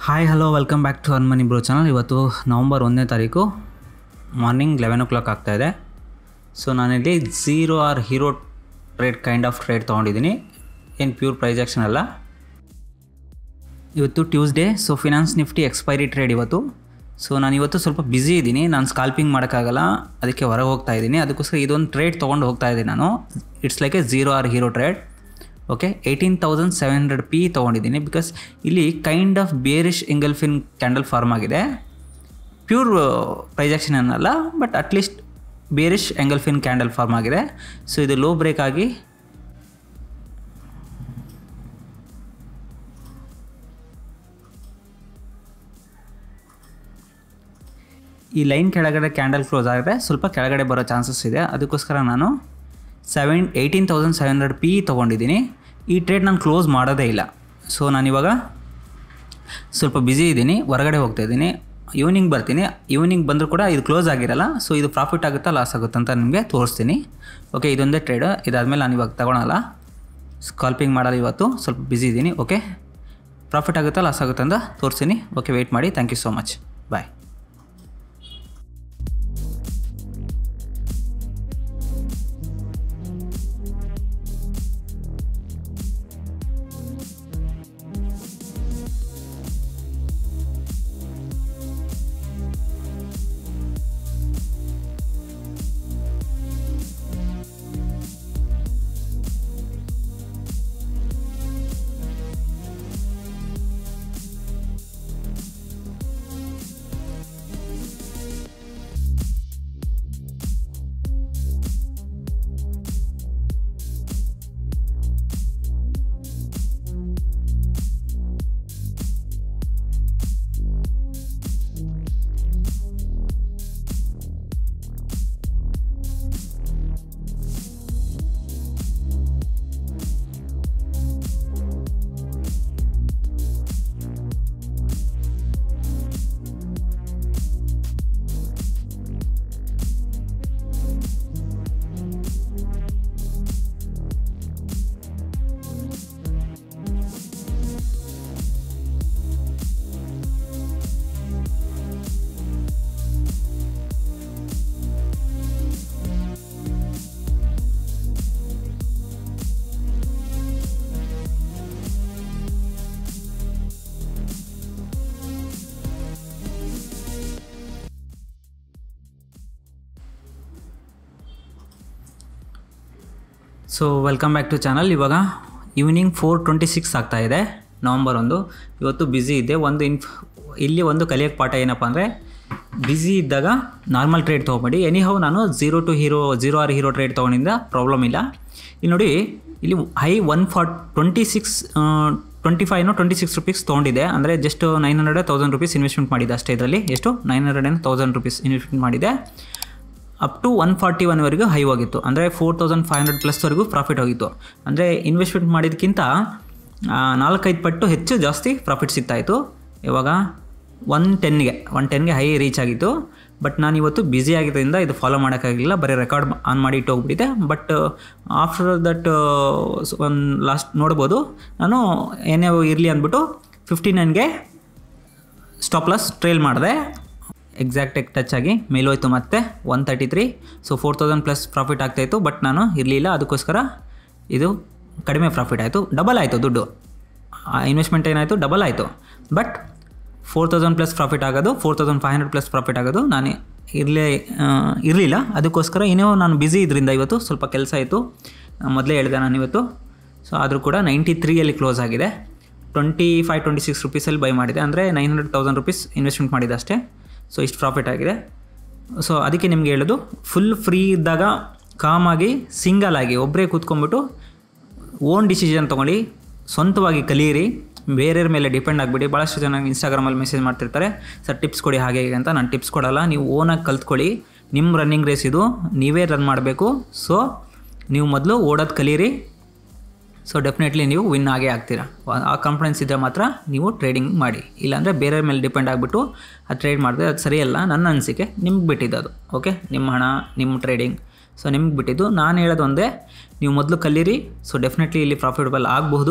Hi hello welcome back to earn money bro channel. ಇವತ್ತು November 1ನೇ ತಾರೀಕು morning 11 o'clock ಆಗ್ತಾಯಿದೆ. ಸೊ ನಾನಿಲ್ಲಿ zero or hero trade trade ತೊಗೊಂಡಿದ್ದೀನಿ, ಏನು ಪ್ಯೂರ್ ಪ್ರೈಸ್ ಆ್ಯಕ್ಷನ್ ಅಲ್ಲ. ಇವತ್ತು Tuesday, so finance Nifty expiry trade ಇವತ್ತು. ಸೊ ನಾನು ಇವತ್ತು ಸ್ವಲ್ಪ ಬ್ಯುಸಿ ಇದ್ದೀನಿ, ನಾನು ಸ್ಕಾಲ್ಪಿಂಗ್ ಮಾಡೋಕ್ಕಾಗಲ್ಲ, ಅದಕ್ಕೆ ಹೊರಗೆ ಹೋಗ್ತಾ ಇದ್ದೀನಿ. ಅದಕ್ಕೋಸ್ಕರ ಇದೊಂದು ಟ್ರೇಡ್ ತೊಗೊಂಡು ಹೋಗ್ತಾ ಇದ್ದೀನಿ ನಾನು. It's like a zero or hero trade. Okay, 18,700p ತೊಗೊಂಡಿದ್ದೀನಿ. ಬಿಕಾಸ್ ಇಲ್ಲಿ kind of bearish engulfing candle form ಆಗಿದೆ. ಪ್ಯೂರ್ ಪ್ರೈಸ್ ಆ್ಯಕ್ಷನ್ ಅನ್ನಲ್ಲ, but at least bearish engulfing candle form ಆಗಿದೆ. ಸೊ ಇದು ಲೋ ಬ್ರೇಕ್ ಆಗಿ ಈ ಲೈನ್ ಕೆಳಗಡೆ ಕ್ಯಾಂಡಲ್ ಕ್ಲೋಸ್ ಆದರೆ ಸ್ವಲ್ಪ ಕೆಳಗಡೆ ಬರೋ ಚಾನ್ಸಸ್ ಇದೆ. ಅದಕ್ಕೋಸ್ಕರ ನಾನು 18,700p ತೊಗೊಂಡಿದ್ದೀನಿ. ಈ ಟ್ರೇಡ್ ನಾನು ಕ್ಲೋಸ್ ಮಾಡೋದೇ ಇಲ್ಲ. ಸೊ ನಾನಿವಾಗ ಸ್ವಲ್ಪ ಬ್ಯುಸಿ ಇದ್ದೀನಿ, ಹೊರಗಡೆ ಹೋಗ್ತಾಯಿದ್ದೀನಿ. ಈವ್ನಿಂಗ್ ಬರ್ತೀನಿ. ಈವ್ನಿಂಗ್ ಬಂದರೂ ಕೂಡ ಇದು ಕ್ಲೋಸ್ ಆಗಿರಲ್ಲ. ಸೊ ಇದು ಪ್ರಾಫಿಟ್ ಆಗುತ್ತಾ ಲಾಸ್ ಆಗುತ್ತಾ ಅಂತ ನಿಮಗೆ ತೋರಿಸ್ತೀನಿ. ಓಕೆ, ಇದೊಂದೇ ಟ್ರೇಡ್. ಇದಾದಮೇಲೆ ನಾನು ಇವಾಗ ತೊಗೊಳಲ್ಲ, ಸ್ಕಾಲ್ಪಿಂಗ್ ಮಾಡಲ್ಲ. ಇವತ್ತು ಸ್ವಲ್ಪ ಬ್ಯುಸಿ ಇದ್ದೀನಿ. ಓಕೆ, ಪ್ರಾಫಿಟ್ ಆಗುತ್ತಾ ಲಾಸ್ ಆಗುತ್ತಾ ಅಂತ ತೋರಿಸ್ತೀನಿ. ಓಕೆ, ವೆಯ್ಟ್ ಮಾಡಿ. Thank you so much. Bye. So welcome back to channel. ಇವಾಗ ಈವ್ನಿಂಗ್ 4:26 ಆಗ್ತಾಯಿದೆ, ನವಂಬರ್ 1. ಇವತ್ತು ಬ್ಯುಸಿ ಇದ್ದೆ. ಇಲ್ಲಿ ಒಂದು ಕಲಿಯೋಕ್ಕೆ ಪಾಠ ಏನಪ್ಪ ಅಂದರೆ, ಬ್ಯುಸಿ ಇದ್ದಾಗ ನಾರ್ಮಲ್ ಟ್ರೇಡ್ ತೊಗೊಬೇಡಿ. ಎನಿಹೌ ನಾನು ಝೀರೋ ಆರ್ ಹೀರೋ ಟ್ರೇಡ್ ತೊಗೊಂಡಿದ್ದ ಪ್ರಾಬ್ಲಮ್ ಇಲ್ಲ. ಇಲ್ಲಿ ನೋಡಿ, ಇಲ್ಲಿ ಹೈ 25 ರೂಪೀಸ್ ತೊಗೊಂಡಿದೆ. ಅಂದರೆ ಜಸ್ಟ್ 900-1000 ರೂಪೀಸ್ ಇನ್ವೆಸ್ಟ್ಮೆಂಟ್ ಮಾಡಿದೆ ಅಷ್ಟೇ. ಇದರಲ್ಲಿ ಎಷ್ಟು 900-1000 ರೂಪೀಸ್ ಇನ್ವೆಸ್ಟ್ಮೆಂಟ್ ಮಾಡಿದೆ. ಅಪ್ ಟು 141ವರೆಗೂ ಹೈ ಹೋಗಿತ್ತು. ಅಂದರೆ 4,500+ ಪ್ರಾಫಿಟ್ ಹೋಗಿತ್ತು. ಅಂದರೆ ಇನ್ವೆಸ್ಟ್ಮೆಂಟ್ ಮಾಡಿದ್ದಕ್ಕಿಂತ 4-5 ಪಟ್ಟು ಹೆಚ್ಚು ಜಾಸ್ತಿ ಪ್ರಾಫಿಟ್ ಸಿಗ್ತಾಯಿತ್ತು. ಇವಾಗ 110ಗೆ ಹೈ ರೀಚ್ ಆಗಿತ್ತು. ಬಟ್ ನಾನು ಇವತ್ತು ಬ್ಯುಸಿ ಆಗಿದ್ದರಿಂದ ಇದು ಫಾಲೋ ಮಾಡೋಕ್ಕಾಗಲಿಲ್ಲ, ಬರೀ ರೆಕಾರ್ಡ್ ಆನ್ ಮಾಡಿ ಇಟ್ಟೋಗ್ಬಿಟ್ಟಿದೆ. ಬಟ್ ಆಫ್ಟರ್ ದಟ್ ಒಂದು ಲಾಸ್ಟ್ ನೋಡ್ಬೋದು, ನಾನು ಏನೇ ಇರಲಿ ಅಂದ್ಬಿಟ್ಟು 59ಗೆ ಸ್ಟಾಪ್ ಲಾಸ್ ಟ್ರೇಲ್ ಮಾಡಿದೆ. ಎಕ್ಸಾಕ್ಟಾಗಿ ಟಚ್ ಆಗಿ ಮೇಲೋಯ್ತು. ಮತ್ತೆ 133. ಸೊ 4,000+ ಪ್ರಾಫಿಟ್ ಆಗ್ತಾಯಿತ್ತು. ಬಟ್ ನಾನು ಇರಲಿಲ್ಲ, ಅದಕ್ಕೋಸ್ಕರ ಇದು ಕಡಿಮೆ ಪ್ರಾಫಿಟ್ ಆಯಿತು. ಡಬಲ್ ಆಯಿತು ದುಡ್ಡು, ಇನ್ವೆಸ್ಟ್ಮೆಂಟ್ ಏನಾಯಿತು, ಡಬಲ್ ಆಯಿತು. ಬಟ್ 4,000+ ಪ್ರಾಫಿಟ್ ಆಗೋದು, 4,500+ ಪ್ರಾಫಿಟ್ ಆಗೋದು ನಾನು ಇರಲಿಲ್ಲ. ಅದಕ್ಕೋಸ್ಕರ ಇನ್ನೂ ನಾನು ಬ್ಯುಸಿ ಇದರಿಂದ ಇವತ್ತು ಸ್ವಲ್ಪ ಕೆಲಸ ಆಯಿತು. ಮೊದಲೇ ಹೇಳಿದೆ ನಾನು ಇವತ್ತು. ಸೊ ಆದರೂ ಕೂಡ 93ಯಲ್ಲಿ ಕ್ಲೋಸ್ ಆಗಿದೆ. 25-26 ರೂಪೀಸಲ್ಲಿ ಬೈ ಮಾಡಿದೆ. ಅಂದರೆ 900-1000 ರೂಪೀಸ್ ಇನ್ವೆಸ್ಟ್ಮೆಂಟ್ ಮಾಡಿದೆ ಅಷ್ಟೇ. ಸೊ ಇಷ್ಟು ಪ್ರಾಫಿಟ್ ಆಗಿದೆ. ಸೊ ಅದಕ್ಕೆ ನಿಮ್ಗೆ ಹೇಳೋದು, ಫುಲ್ ಫ್ರೀ ಇದ್ದಾಗ ಕಾಮಾಗಿ ಸಿಂಗಲ್ ಆಗಿ ಒಬ್ಬರೇ ಕೂತ್ಕೊಂಡ್ಬಿಟ್ಟು ಓನ್ ಡಿಸಿಷನ್ ತೊಗೊಳ್ಳಿ, ಸ್ವಂತವಾಗಿ ಕಲಿಯಿರಿ, ಬೇರೆಯವ್ರ ಮೇಲೆ ಡಿಪೆಂಡ್ ಆಗಿಬಿಡಿ. ಭಾಳಷ್ಟು ಜನ ಇನ್ಸ್ಟಾಗ್ರಾಮಲ್ಲಿ ಮೆಸೇಜ್ ಮಾಡ್ತಿರ್ತಾರೆ, ಸರ್ ಟಿಪ್ಸ್ ಕೊಡಿ ಹಾಗೆ ಹೀಗೆ ಅಂತ. ನಾನು ಟಿಪ್ಸ್ ಕೊಡಲ್ಲ, ನೀವು ಓನಾಗಿ ಕಲ್ತ್ಕೊಳ್ಳಿ. ನಿಮ್ಮ ರನ್ನಿಂಗ್ ರೇಸ್ ಇದು, ನೀವೇ ರನ್ ಮಾಡಬೇಕು. ಸೊ ನೀವು ಮೊದಲು ಓಡೋದು ಕಲೀರಿ. ಸೊ ಡೆಫಿನೆಟ್ಲಿ ನೀವು ವಿನ್ ಆಗೇ ಆಗ್ತೀರಾ. ಆ ಕಾನ್ಫಿಡೆನ್ಸ್ ಇದ್ದರೆ ಮಾತ್ರ ನೀವು ಟ್ರೇಡಿಂಗ್ ಮಾಡಿ. ಇಲ್ಲಾಂದರೆ ಬೇರೆಯವ್ರ ಮೇಲೆ ಡಿಪೆಂಡ್ ಆಗಿಬಿಟ್ಟು ಅದು ಟ್ರೇಡ್ ಮಾಡಿದ್ರೆ ಅದು ಸರಿಯಲ್ಲ. ನನ್ನ ಅನಿಸಿಕೆ, ನಿಮ್ಗೆ ಬಿಟ್ಟಿದ್ದು ಅದು. ಓಕೆ, ನಿಮ್ಮ ಹಣ, ನಿಮ್ಮ ಟ್ರೇಡಿಂಗ್. ಸೊ ನಿಮ್ಗೆ ಬಿಟ್ಟಿದ್ದು. ನಾನು ಹೇಳೋದು ಒಂದೇ, ನೀವು ಮೊದಲು ಕಲೀರಿ. ಸೊ ಡೆಫಿನೆಟ್ಲಿ ಇಲ್ಲಿ ಪ್ರಾಫಿಟಬಲ್ ಆಗಬಹುದು.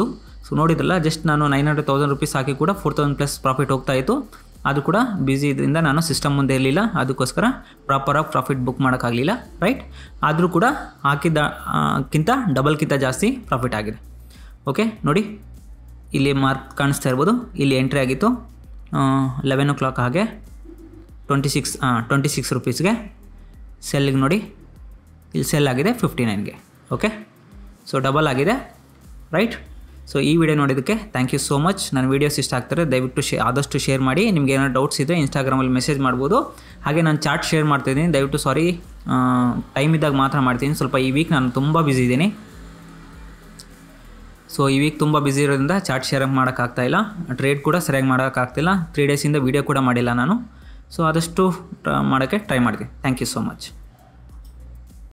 ಸೊ ನೋಡಿದ್ರಲ್ಲ, ಜಸ್ಟ್ ನಾನು 900,000 ರುಪೀಸ್ ಹಾಕಿ ಕೂಡ 4,000 ಪ್ಲಸ್ ಪ್ರಾಫಿಟ್ ಹೋಗ್ತಾ ಇತ್ತು. ಅದು ಕೂಡ ಬ್ಯುಸಿ ಇದರಿಂದ ನಾನು ಸಿಸ್ಟಮ್ ಮುಂದೆ ಇರಲಿಲ್ಲ, ಅದಕ್ಕೋಸ್ಕರ ಪ್ರಾಪರಾಗಿ ಪ್ರಾಫಿಟ್ ಬುಕ್ ಮಾಡೋಕ್ಕಾಗಲಿಲ್ಲ, ರೈಟ್. ಆದರೂ ಕೂಡ ಹಾಕಿದ್ದಕ್ಕಿಂತ ಡಬಲ್ಗಿಂತ ಜಾಸ್ತಿ ಪ್ರಾಫಿಟ್ ಆಗಿದೆ. ಓಕೆ, ನೋಡಿ ಇಲ್ಲಿ ಮಾರ್ಕ್ ಕಾಣಿಸ್ತಾ ಇರ್ಬೋದು, ಇಲ್ಲಿ ಎಂಟ್ರಿ ಆಗಿತ್ತು 11 o'clock ಹಾಗೆ 26 ರುಪೀಸ್ಗೆ. ಸೆಲ್ಲಿಗೆ ನೋಡಿ, ಇಲ್ಲಿ ಸೆಲ್ ಆಗಿದೆ 59ಗೆ. ಓಕೆ, ಸೊ ಡಬಲ್ ಆಗಿದೆ, ರೈಟ್. ಸೊ ಈ ವಿಡಿಯೋ ನೋಡಿದ್ದಕ್ಕೆ ಥ್ಯಾಂಕ್ ಯು ಸೋ ಮಚ್. ನನ್ನ ವೀಡಿಯೋಸ್ ಇಷ್ಟ ಆಗ್ತಾರೆ, ದಯವಿಟ್ಟು ಆದಷ್ಟು ಶೇರ್ ಮಾಡಿ. ನಿಮ್ಗೆ ಏನಾದ್ರು ಡೌಟ್ಸ್ ಇದ್ದರೆ ಇನ್ಸ್ಟಾಗ್ರಾಮಲ್ಲಿ ಮೆಸೇಜ್ ಮಾಡ್ಬೋದು. ಹಾಗೆ ನಾನು ಚಾರ್ಟ್ ಶೇರ್ ಮಾಡ್ತಾಯಿದ್ದೀನಿ, ದಯವಿಟ್ಟು ಟೈಮ್ ಇದ್ದಾಗ ಮಾತ್ರ ಮಾಡ್ತೀನಿ. ಸ್ವಲ್ಪ ಈ ವೀಕ್ ನಾನು ತುಂಬ ಬ್ಯುಸಿ ಇದ್ದೀನಿ. ಸೊ ಈ ವೀಕ್ ತುಂಬ ಬ್ಯುಸಿ ಇರೋದ್ರಿಂದ ಚಾರ್ಟ್ ಶೇರ್ ಮಾಡೋಕ್ಕಾಗ್ತಾಯಿಲ್ಲ, ಟ್ರೇಡ್ ಕೂಡ ಸರಿಯಾಗಿ ಮಾಡೋಕ್ಕಾಗ್ತಿಲ್ಲ. 3 ಡೇಸಿಂದ ವೀಡಿಯೋ ಕೂಡ ಮಾಡಿಲ್ಲ ನಾನು. ಸೊ ಆದಷ್ಟು ಮಾಡೋಕ್ಕೆ ಟ್ರೈ ಮಾಡ್ತೀನಿ. Thank you so much.